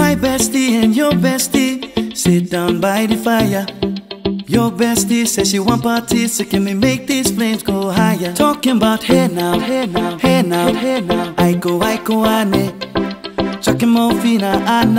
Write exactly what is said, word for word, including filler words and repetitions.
My bestie and your bestie sit down by the fire. Your bestie says she want parties, so can we make these flames go higher? Talking about hey now, hey now, hey now, hey now. I go, I go, ane. Chucking more fina,